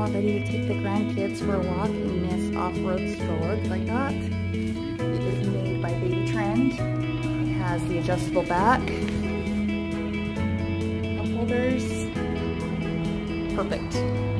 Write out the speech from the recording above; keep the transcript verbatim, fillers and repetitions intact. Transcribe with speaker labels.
Speaker 1: all ready to take the grandkids for a walk in this off-road stroller that I got. It is made by Baby Trend. It has the adjustable back, cup holders. Perfect.